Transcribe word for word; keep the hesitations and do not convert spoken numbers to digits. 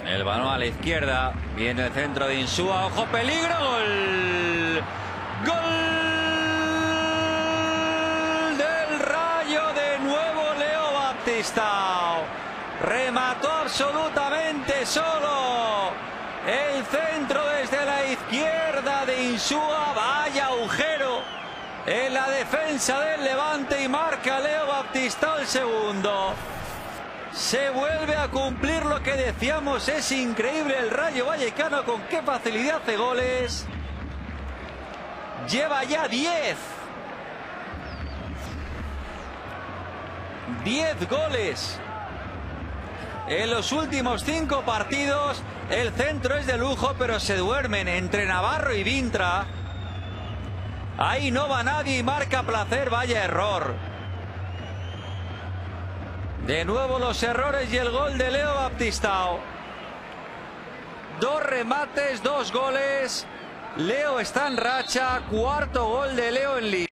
El balón a la izquierda. Viene el centro de Insúa. ¡Ojo, peligro! ¡Gol! ¡Gol del Rayo! De nuevo Leo Baptistao. Remató absolutamente solo. El centro desde la izquierda de Insúa. Vaya agujero en la defensa del Levante y marca Leo Baptistao el segundo. Se vuelve a cumplir lo que decíamos, es increíble el Rayo Vallecano con qué facilidad hace goles. Lleva ya diez. diez goles en los últimos cinco partidos. El centro es de lujo, pero se duermen entre Navarro y Vintra. Ahí no va nadie y marca Placer, vaya error. De nuevo los errores y el gol de Leo Baptistao. Dos remates, dos goles. Leo está en racha. Cuarto gol de Leo en Liga.